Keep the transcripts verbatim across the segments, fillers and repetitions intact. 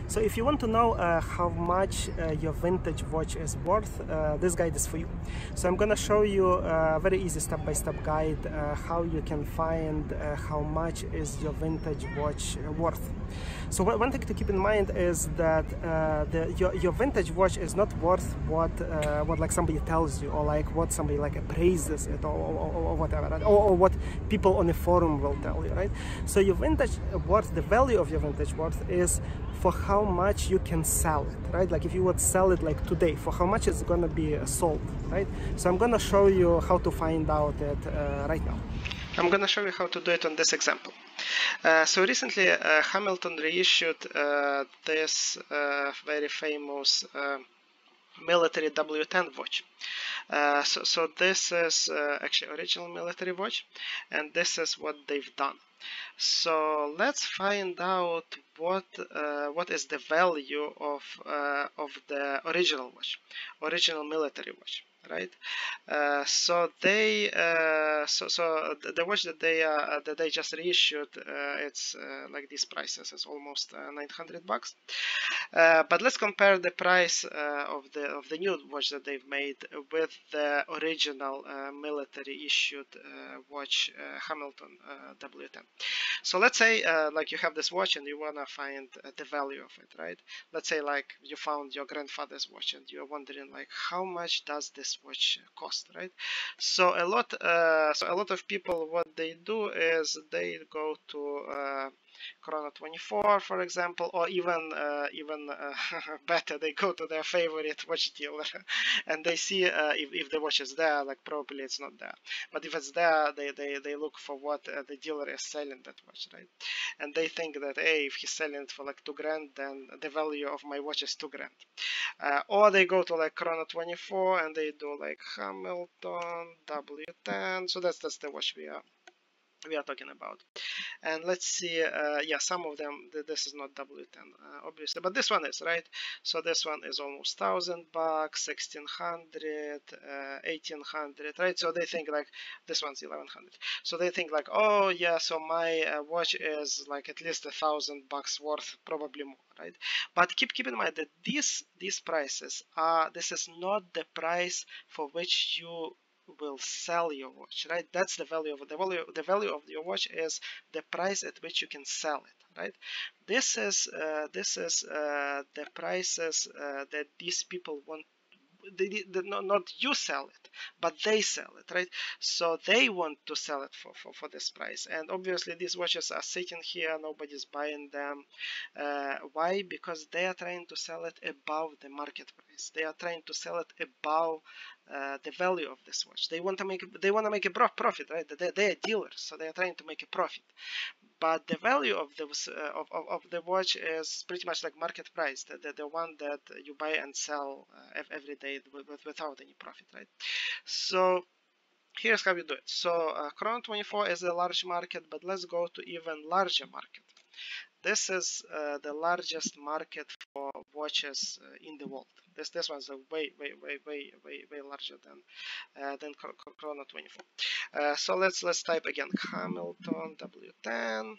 So if you want to know uh, how much uh, your vintage watch is worth, uh, this guide is for you. So I'm gonna show you a very easy step-by-step guide uh, how you can find uh, how much is your vintage watch worth. So one thing to keep in mind is that uh, the, your, your vintage watch is not worth what uh, what like somebody tells you, or like what somebody like appraises it, or, or, or whatever, right? or, or what people on the forum will tell you, right? So your vintage worth, the value of your vintage worth is for how much you can sell it, right? Like if you would sell it like today, for how much it's gonna be uh, sold, right? So I'm gonna show you how to find out it uh, right now. I'm gonna show you how to do it on this example. Uh, so recently uh, Hamilton reissued uh, this uh, very famous uh, military W ten watch. Uh, so, so this is uh, actually original military watch, and this is what they've done. So let's find out what uh, what is the value of uh, of the original watch, original military watch, right? Uh, so they uh, so so the watch that they uh, that they just reissued, uh, it's uh, like these prices. It's almost uh, nine hundred bucks. Uh, but let's compare the price uh, of the of the new watch that they've made with the original uh, military issued uh, watch, uh, Hamilton uh, W ten. So let's say uh, like you have this watch and you wanna find uh, the value of it, right? Let's say like you found your grandfather's watch and you're wondering like how much does this watch cost, right? So a lot uh, so a lot of people, what they do is they go to uh, Chrono twenty-four, for example, or even uh, even uh, better, they go to their favorite watch dealer and they see uh, if, if the watch is there. Like probably it's not there, but if it's there, they, they, they look for what uh, the dealer is selling that watch, right? And they think that, hey, if he's selling it for like two grand, then the value of my watch is two grand. Uh, or they go to like Chrono twenty-four and they do like Hamilton W ten. So that's that's the watch we are we are talking about. And let's see, uh, yeah, some of them, this is not W ten, uh, obviously, but this one is, right? So this one is almost thousand bucks, sixteen hundred, uh, eighteen hundred, right? So they think like this one's eleven hundred. So they think like, oh yeah, so my uh, watch is like at least a thousand bucks worth, probably more, right? But keep keep in mind that these these prices are, this is not the price for which you will sell your watch, right? That's the value of the value. The value of your watch is the price at which you can sell it, right? This is uh, this is uh, the prices uh, that these people want. They, they, not, not you sell it, but they sell it, right? So they want to sell it for, for, for this price. And obviously these watches are sitting here, nobody's buying them. Uh, why? Because they are trying to sell it above the market price. They are trying to sell it above uh, the value of this watch. They want to make they want to make a profit, right? They, they are dealers, so they are trying to make a profit. But the value of the uh, of, of, of the watch is pretty much like market price, the, the, the one that you buy and sell uh, every day with, without any profit, right? So here's how you do it. So uh, Chrono twenty-four is a large market, but let's go to even larger market. This is uh, the largest market for watches uh, in the world. This this one's a way way way way way way larger than uh, than Chrono twenty-four. Uh, so let's let's type again Hamilton W ten.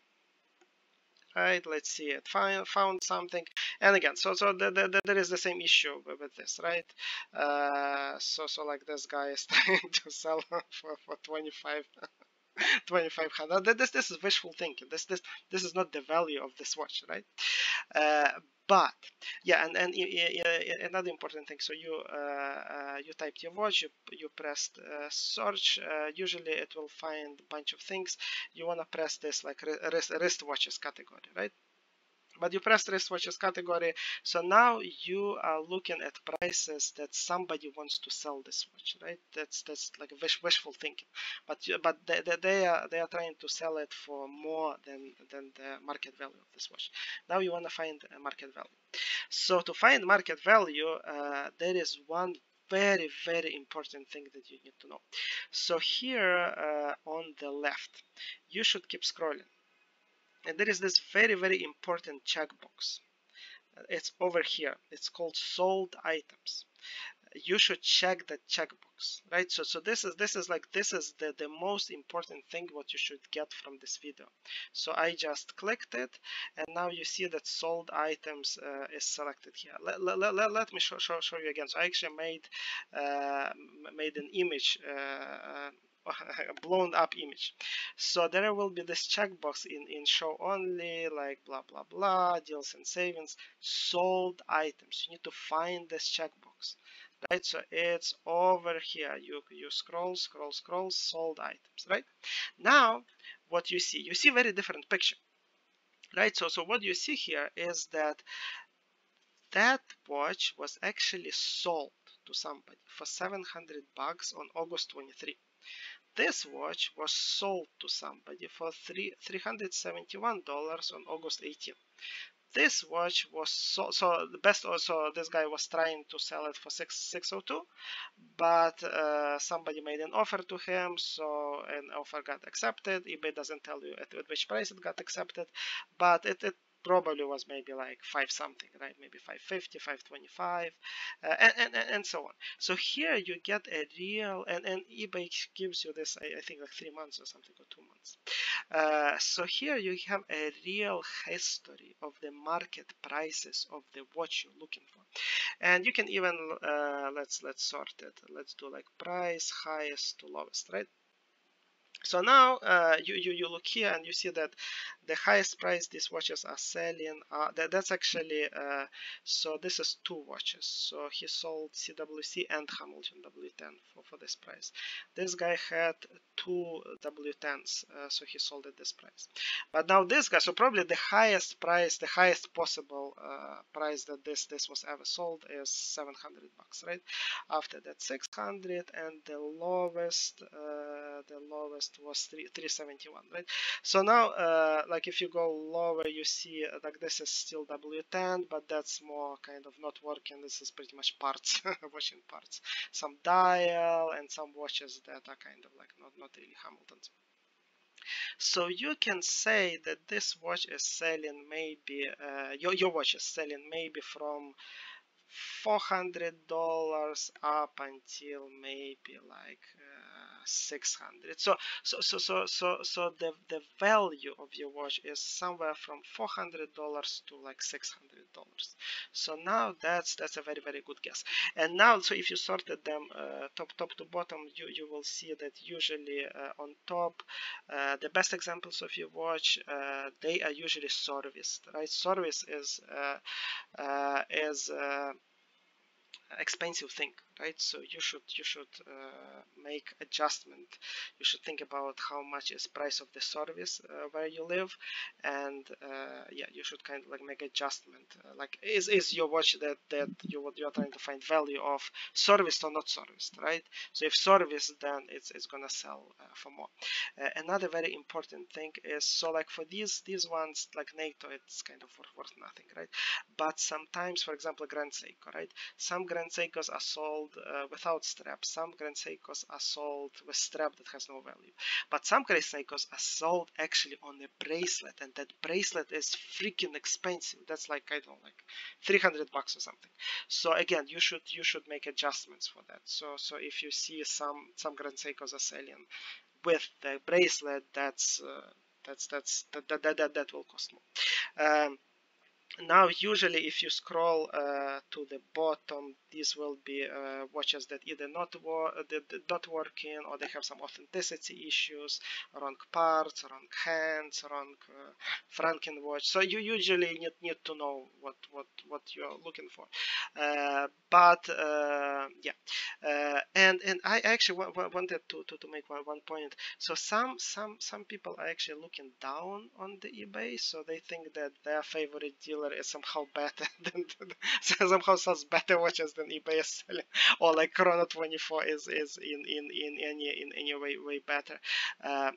Right, let's see it. Find, found something, and again, so so the, the, the, there is the same issue with, with this, right? Uh, so so like this guy is trying to sell for for twenty-five. twenty-five hundred. This this is wishful thinking. This this this is not the value of this watch, right? Uh, but yeah, and and uh, another important thing. So you uh, uh, you typed your watch, you you pressed uh, search. Uh, usually it will find a bunch of things. You wanna press this like wrist, wristwatches category, right? But you press wristwatches category, so now you are looking at prices that somebody wants to sell this watch, right? That's that's like a wish, wishful thinking, but but they, they, they are they are trying to sell it for more than than the market value of this watch. Now you want to find a market value. So to find market value, uh, there is one very very important thing that you need to know. So here uh, on the left, you should keep scrolling. And there is this very, very important checkbox. It's over here. It's called sold items. you should check that checkbox, right? So so this is this is like this is the the most important thing what you should get from this video. So I just clicked it, and now you see that sold items uh, is selected here. Let, let, let, let me show, show show you again. So I actually made uh, made an image, uh, a blown up image. So there will be this checkbox in in show only, like blah blah blah, deals and savings, sold items. You need to find this checkbox, right? So it's over here. You you scroll scroll scroll, sold items, right? Now what you see, you see very different picture, right? So so what you see here is that that watch was actually sold to somebody for seven hundred bucks on August twenty-third. This watch was sold to somebody for three $371 on August eighteenth. This watch was so, so the best also this guy was trying to sell it for six six oh two, but uh, somebody made an offer to him, so an offer got accepted. eBay doesn't tell you at, at which price it got accepted, but it, it probably was maybe like five something, right? Maybe five fifty, five twenty-five, uh, and, and and so on. So here you get a real, and, and eBay gives you this, I, I think like three months or something, or two months. Uh, so here you have a real history of the market prices of the watch you're looking for, and you can even uh, let's let's sort it. Let's do like price highest to lowest, right? So now uh, you, you you look here and you see that the highest price these watches are selling, uh, that, that's actually uh, so this is two watches. So he sold C W C and Hamilton W ten for, for this price. This guy had two W tens, uh, so he sold at this price. But now this guy, so probably the highest price, the highest possible uh, price that this this was ever sold is seven hundred bucks, right? After that six hundred, and the lowest uh, the lowest was three seventy-one, right? So now uh, like if you go lower, you see uh, like this is still W ten, but that's more kind of not working. This is pretty much parts, watching parts, some dial and some watches that are kind of like not not really Hamiltons. So you can say that this watch is selling maybe uh, your, your watch is selling maybe from four hundred dollars up until maybe like uh, six hundred. So so so so so so the the value of your watch is somewhere from four hundred dollars to like six hundred dollars. So now that's that's a very very good guess. And now, so if you sorted them uh, top top to bottom, you you will see that usually uh, on top uh, the best examples of your watch, uh, they are usually serviced, right? Service is uh, uh, is uh, expensive thing, right? So you should you should uh, make adjustment. You should think about how much is price of the service uh, where you live, and uh, yeah, you should kind of like make adjustment. Uh, like is is your watch that that you what you are trying to find value of serviced or not serviced, right? So if serviced, then it's it's gonna sell uh, for more. Uh, another very important thing is, so like for these these ones like NATO, it's kind of worth, worth nothing, right? But sometimes, for example, Grand Seiko, right? Some Grand Seikos are sold uh, without strap. Some Grand Seikos are sold with strap that has no value. But some Grand Seikos are sold actually on a bracelet, and that bracelet is freaking expensive. That's like, I don't know, like three hundred bucks or something. So again, you should you should make adjustments for that. So so if you see some some Grand Seikos are selling with the bracelet, that's uh, that's that's that that, that that that will cost more. Um, Now, usually, if you scroll uh, to the bottom, these will be uh, watches that either not wor not working, or they have some authenticity issues, wrong parts, wrong hands, wrong uh, Franken watch. So you usually need, need to know what what what you're looking for. Uh, but uh, yeah, uh, and and I actually wanted to, to to make one one point. So some some some people are actually looking down on the eBay, so they think that their favorite dealer is somehow better than somehow sells better watches than eBay is selling, or like Chrono twenty-four is is in in in any in any way way better. Uh,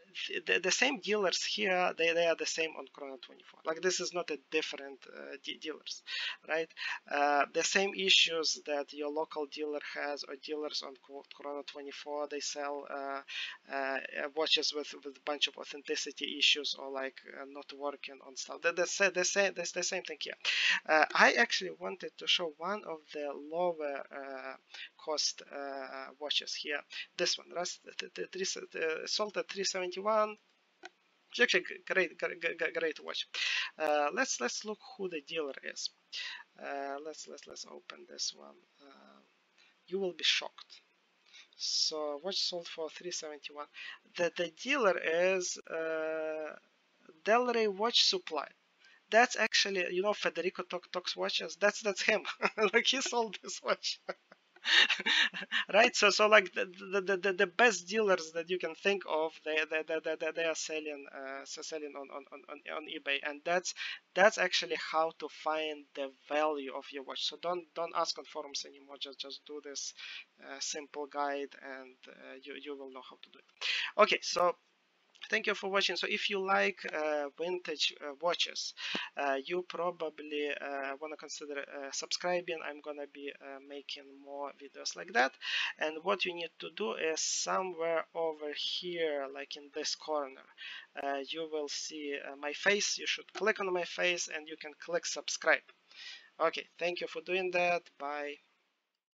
the, the same dealers here, they, they are the same on Chrono twenty-four. Like this is not a different uh, de dealers, right? Uh, the same issues that your local dealer has, or dealers on Chrono twenty-four, they sell uh, uh, watches with with a bunch of authenticity issues, or like uh, not working on stuff. That, that's the same. That's the same thing here. Uh, I actually wanted to show one of the lower uh, cost uh, watches here. This one, Rust, uh, sold at three seventy-one. It's actually great, great, great watch. Uh, let's let's look who the dealer is. Uh, let's let's let's open this one. Uh, you will be shocked. So watch sold for three seventy-one. The the dealer is uh, Delray Watch Supply. That's actually, you know, Federico talks watches. That's that's him. Like he sold this watch. Right, so so like the, the the the best dealers that you can think of, they they they, they, they are selling uh selling on, on on on eBay, and that's that's actually how to find the value of your watch. So don't don't ask on forums anymore, just just do this uh, simple guide, and uh, you you will know how to do it. Okay, so thank you for watching. So if you like uh, vintage uh, watches, uh, you probably uh, want to consider uh, subscribing. I'm gonna be uh, making more videos like that, and what you need to do is somewhere over here, like in this corner, uh, you will see uh, my face. You should click on my face and you can click subscribe. Okay, thank you for doing that. Bye.